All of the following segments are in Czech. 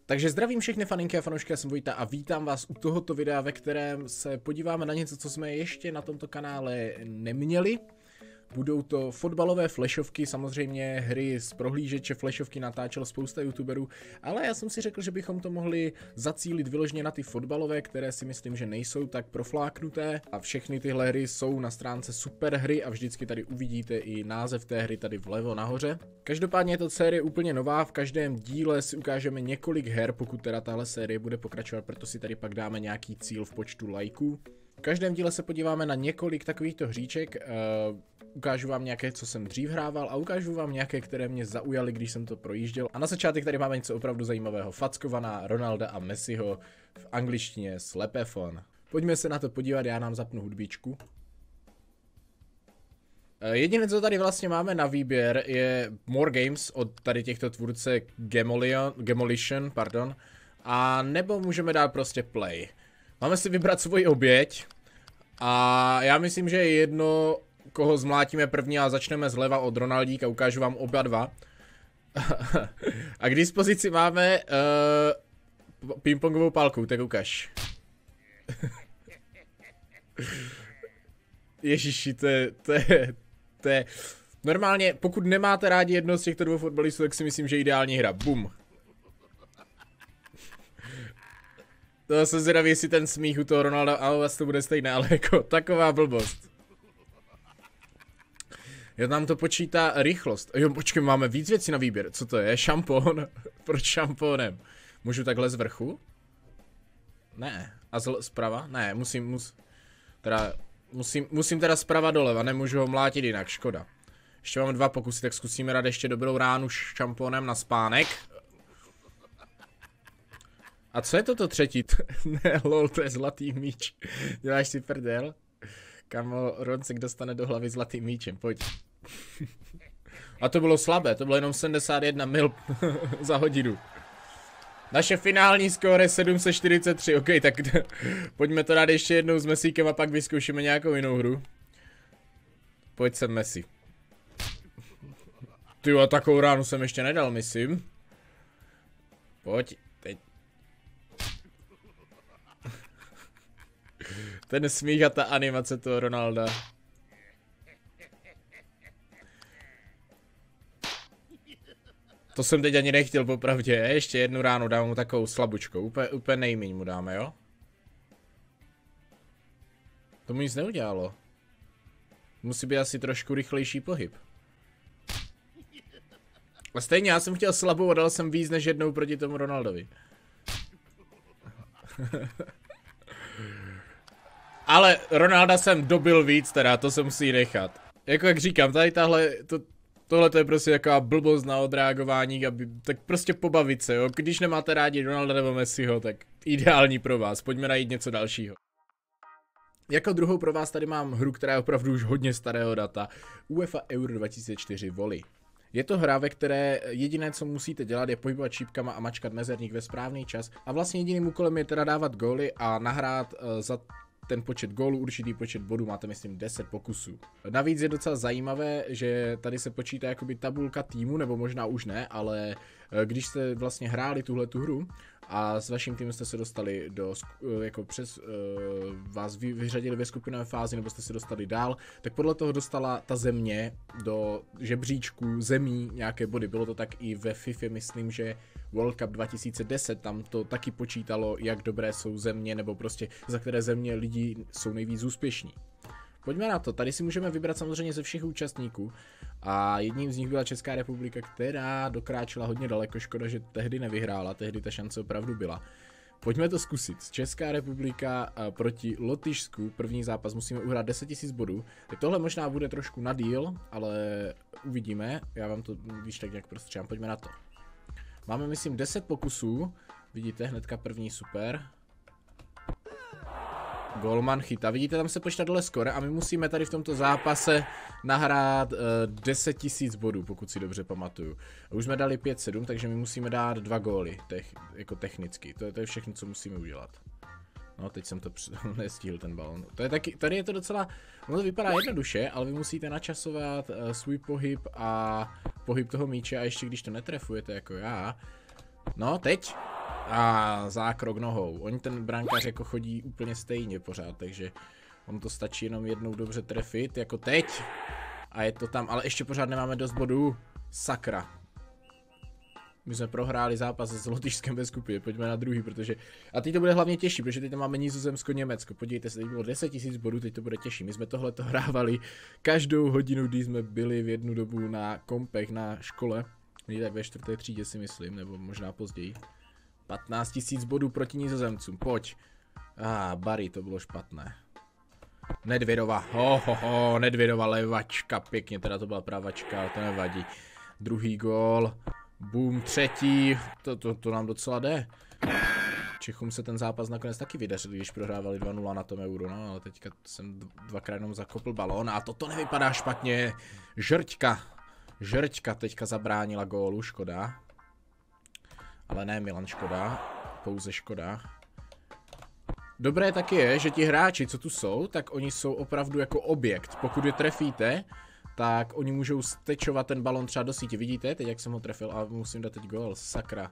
Takže zdravím všechny faninky a fanoušky, já jsem Vojta a vítám vás u tohoto videa, ve kterém se podíváme na něco, co jsme ještě na tomto kanále neměli. Budou to fotbalové flashovky, samozřejmě hry z prohlížeče, flashovky natáčelo spousta youtuberů, ale já jsem si řekl, že bychom to mohli zacílit vyloženě na ty fotbalové, které si myslím, že nejsou tak profláknuté a všechny tyhle hry jsou na stránce Superhry a vždycky tady uvidíte i název té hry tady vlevo nahoře. Každopádně je to série úplně nová, v každém díle si ukážeme několik her, pokud teda tahle série bude pokračovat, proto si tady pak dáme nějaký cíl v počtu lajků. V každém díle se podíváme na několik takovýchto hříček, ukážu vám nějaké, co jsem dřív hrával a ukážu vám nějaké, které mě zaujaly, když jsem to projížděl. A na začátek tady máme něco opravdu zajímavého. Fackovaná Ronalda a Messiho v angličtině Slepefon. Pojďme se na to podívat, já nám zapnu hudbičku. Jediné, co tady vlastně máme na výběr, je More Games od tady těchto tvůrce Gemolition, pardon. A nebo můžeme dát prostě Play. Máme si vybrat svoji oběť a já myslím, že je jedno, koho zmlátíme první a začneme zleva od Ronaldíka, ukážu vám oba dva. A k dispozici máme pingpongovou pálku, tak ukaž. Ježiši, to je... Normálně, pokud nemáte rádi jedno z těchto dvou fotbalistů, tak si myslím, že ideální hra. Bum. To jsem zvědavý, jestli ten smích u toho Ronalda, ale vás to bude stejné, ale jako taková blbost. Jo, nám to počítá rychlost. Jo, počkej, máme víc věcí na výběr. Co to je? Šampon? Proč šampónem? Můžu takhle z vrchu? Ne. A zprava? Ne, musím teda zprava doleva, nemůžu ho mlátit jinak, škoda. Ještě máme 2 pokusy, tak zkusíme dát ještě dobrou ránu šampónem na spánek. A co je toto třetí? Ne, lol, to je zlatý míč. Děláš si prdel? Kamo, Roncek dostane do hlavy zlatým míčem, pojď. A to bylo slabé, to bylo jenom 71 mil za hodinu. Naše finální skóre je 743, ok, tak pojďme to dát ještě jednou s Messíkem a pak vyzkoušíme nějakou jinou hru. Pojď sem, Messi. Tyjo, takovou ránu jsem ještě nedal, myslím. Pojď, teď. Ten smích a ta animace toho Ronalda. To jsem teď ani nechtěl popravdě, ještě jednu ránu dám mu takovou slabučkou, úplně nejmíň mu dáme, jo? To mu nic neudělalo. Musí být asi trošku rychlejší pohyb. A stejně já jsem chtěl slabou a dal jsem víc než jednou proti tomu Ronaldovi. Ale Ronalda jsem dobil víc teda, to se musí nechat. Jako jak říkám, tady tohle je prostě taková blbost na odreagování, tak prostě pobavit se, jo. Když nemáte rádi Ronalda nebo Messiho, tak ideální pro vás, pojďme najít něco dalšího. Jako druhou pro vás tady mám hru, která je opravdu už hodně starého data. UEFA Euro 2004 Volley. Je to hra, ve které jediné, co musíte dělat, je pohybovat šípkama a mačkat mezerník ve správný čas. A vlastně jediným úkolem je teda dávat góly a nahrát za ten počet gólů, určitý počet bodů, máte myslím 10 pokusů. Navíc je docela zajímavé, že tady se počítá jakoby tabulka týmu, nebo možná už ne, ale když jste vlastně hráli tuhletu hru a s vaším týmem jste se dostali do, jako vás vyřadili ve skupinové fázi, nebo jste se dostali dál, tak podle toho dostala ta země do žebříčku zemí nějaké body. Bylo to tak i ve FIFA, myslím, že World Cup 2010, tam to taky počítalo, jak dobré jsou země, nebo prostě za které země lidi jsou nejvíc úspěšní. Pojďme na to, tady si můžeme vybrat samozřejmě ze všech účastníků a jedním z nich byla Česká republika, která dokráčela hodně daleko, škoda, že tehdy nevyhrála, tehdy ta šance opravdu byla. Pojďme to zkusit, Česká republika proti Lotyšsku, první zápas, musíme uhrát 10 000 bodů, tak tohle možná bude trošku na díl, ale uvidíme, já vám to víš tak nějak prostřím, pojďme na to. Máme myslím 10 pokusů, vidíte hnedka první super. Golman chytá, vidíte, tam se počítá dole skore a my musíme tady v tomto zápase nahrát 10 000 bodů, pokud si dobře pamatuju. Už jsme dali 5-7, takže my musíme dát 2 góly, jako technicky, to je všechno, co musíme udělat. No, teď jsem to nestihl ten balon. To je taky, tady je to docela, ono to vypadá jednoduše, ale vy musíte načasovat svůj pohyb a pohyb toho míče a ještě když to netrefujete jako já. No, teď. A zákrok nohou. Oni ten brankář jako chodí úplně stejně pořád, takže on to stačí jenom jednou dobře trefit, jako teď. A je to tam, ale ještě pořád nemáme dost bodů. Sakra. My jsme prohráli zápas s Lotyšskem ve skupině, pojďme na druhý, protože... A teď to bude hlavně těžší, protože teď tam máme Nizozemsko, Německo. Podívejte se, teď bylo 10 000 bodů, teď to bude těžší. My jsme tohleto hrávali každou hodinu, když jsme byli v jednu dobu na kompech, na škole. Není tak ve 4. třídě si myslím, nebo možná později. 15 000 bodů proti Nizozemcům, pojď. Barry, to bylo špatné. Nedvědova, Nedvědova levačka, pěkně, teda to byla pravačka, ale to nevadí. Druhý gól, boom, třetí, to nám docela jde. Čechům se ten zápas nakonec taky vydařil, když prohrávali 2-0 na tom Euro, no, ale teďka jsem dvakrát jenom zakopl balón a toto nevypadá špatně. Žrťka teďka zabránila gólu, škoda. Ale ne Milan Škoda, pouze Škoda. Dobré taky je, že ti hráči, co tu jsou, tak oni jsou opravdu jako objekt. Pokud je trefíte, tak oni můžou stečovat ten balon třeba do sítě. Vidíte, teď jak jsem ho trefil a musím dát teď gól, sakra.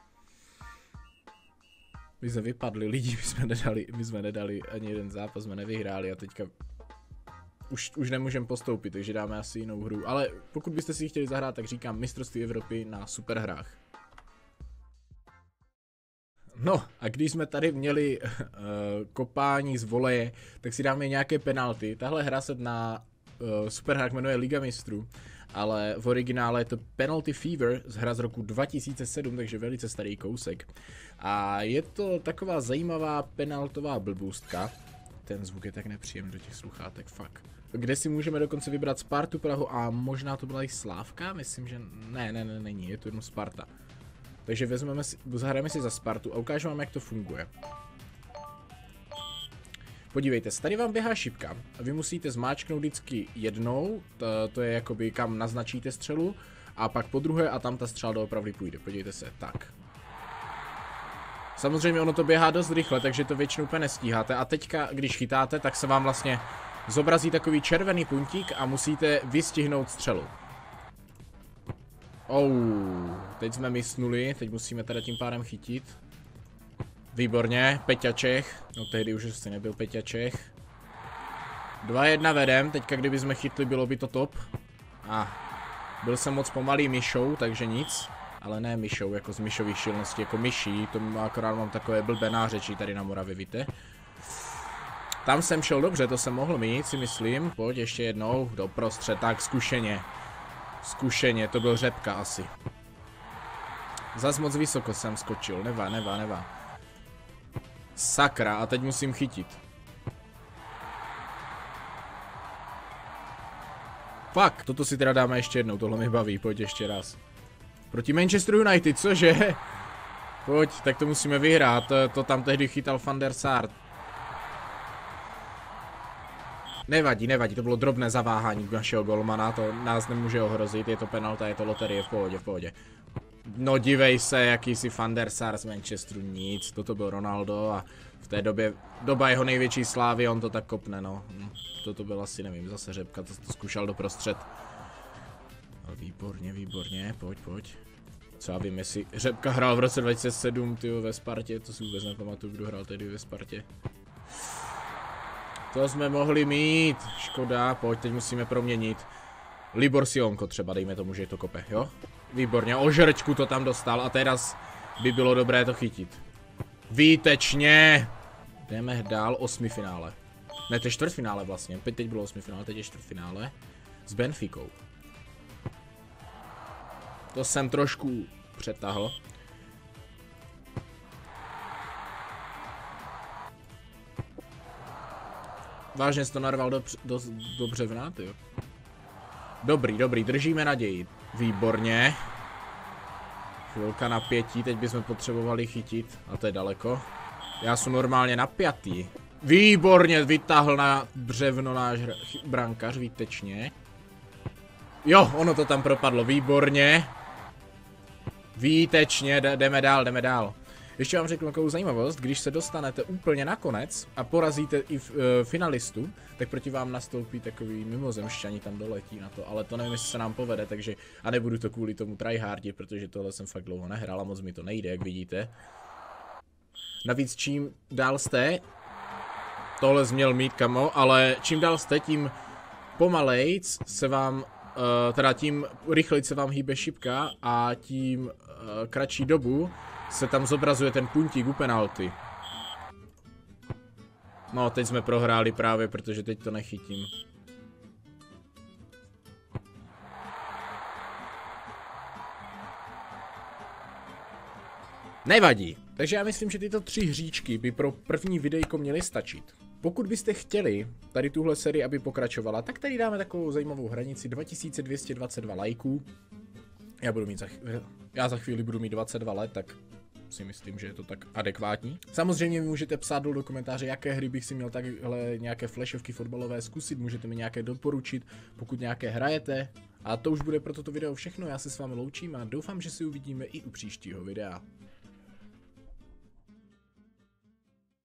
My jsme vypadli lidi, my jsme nedali ani jeden zápas, jsme nevyhráli a teďka už nemůžeme postoupit, takže dáme asi jinou hru. Ale pokud byste si ji chtěli zahrát, tak říkám mistrovství Evropy na superhrách. No a když jsme tady měli kopání z voleje, tak si dáme nějaké penalty. Tahle hra se na superhrách jmenuje Liga mistrů, ale v originále je to Penalty Fever z hra z roku 2007, takže velice starý kousek. A je to taková zajímavá penaltová blbůstka. Ten zvuk je tak nepříjemný do těch sluchátek, fakt. Kde si můžeme dokonce vybrat Spartu Prahu a možná to byla i Slávka, myslím, že ne, není, je to jenom Sparta. Takže zahrajeme si za Spartu a ukážu vám, jak to funguje. Podívejte, tady vám běhá šipka a vy musíte zmáčknout vždycky jednou, to je jakoby kam naznačíte střelu, a pak po druhé a tam ta střela doopravdy půjde, podívejte se, tak. Samozřejmě ono to běhá dost rychle, takže to většinou úplně nestíháte a teďka, když chytáte, tak se vám vlastně zobrazí takový červený puntík a musíte vystihnout střelu. Teď jsme misnuli, teď musíme teda tím pádem chytit. Výborně, Peťa Čech, no tehdy už asi nebyl Peťa Čech. 2-1 vedem, teďka kdyby jsme chytli, bylo by to top. Byl jsem moc pomalý myšou, takže nic. Ale ne myšou, jako z myšových šilností, jako myší, to akorát mám takové blbé nářečí tady na Moravě, víte. Tam jsem šel dobře, to jsem mohl mít, si myslím, pojď ještě jednou, doprostřed, tak zkušeně. Zkušeně, to byl Řepka asi. Zas moc vysoko jsem skočil, nevá. Sakra, a teď musím chytit. Fakt, toto si teda dáme ještě jednou, tohle mi baví, pojď ještě raz. Proti Manchester United, cože? Pojď, tak to musíme vyhrát, to tam tehdy chytal Van der Sar. Nevadí, to bylo drobné zaváhání našeho golmana, to nás nemůže ohrozit, je to penalta, je to loterie, v pohodě. No dívej se, jakýsi Van der Sar z Manchesteru, nic, toto byl Ronaldo a v té době, doba jeho největší slávy, on to tak kopne, no. Toto byl asi, nevím, zase Řepka, to zkušel doprostřed. No, výborně, pojď. Co já vím, jestli Řepka hrál v roce 2007, tyjo, ve Spartě, to si vůbec nepamatuju, kdo hrál tedy ve Spartě. To jsme mohli mít, škoda, pojď, teď musíme proměnit. Libor Sionko třeba, dejme tomu, že je to kope, jo? Výborně, ožrčku to tam dostal a teraz by bylo dobré to chytit. Výtečně! Jdeme dál, 8. finále. Ne, to je čtvrtfinále vlastně, teď bylo 8. finále, teď je čtvrtfinále. S Benficou. To jsem trošku přetahl. Vážně jsi to narval dost dobře v náty, jo. Dobrý, držíme naději. Výborně. Chvilka napětí, teď bychom potřebovali chytit, a to je daleko. Já jsem normálně napjatý. Výborně, vytáhl na břevno náš brankař, výtečně. Jo, ono to tam propadlo, výborně. Výtečně, jdeme dál. Ještě vám řeknu takovou zajímavost, když se dostanete úplně na konec a porazíte i finalistu, tak proti vám nastoupí takový mimozemšťani, tam doletí na to, ale to nevím, jestli se nám povede, takže a nebudu to kvůli tomu tryhardit, protože tohle jsem fakt dlouho nehrál a moc mi to nejde, jak vidíte. Navíc čím dál jste, tohle jsi měl mít, kamo, ale čím dál jste, tím pomalejc se vám, teda tím rychlejc se vám hýbe šipka a tím kratší dobu se tam zobrazuje ten puntík u penalty. No, teď jsme prohráli právě, protože teď to nechytím. Nevadí. Takže já myslím, že tyto 3 hříčky by pro první videjko měly stačit. Pokud byste chtěli tady tuhle sérii, aby pokračovala, tak tady dáme takovou zajímavou hranici 2222 lajků. Já za chvíli budu mít 22 let, tak si myslím, že je to tak adekvátní. Samozřejmě mi můžete psát do komentáře, jaké hry bych si měl takhle nějaké flashovky fotbalové zkusit, můžete mi nějaké doporučit, pokud nějaké hrajete. A to už bude pro toto video všechno, já se s vámi loučím a doufám, že si uvidíme i u příštího videa.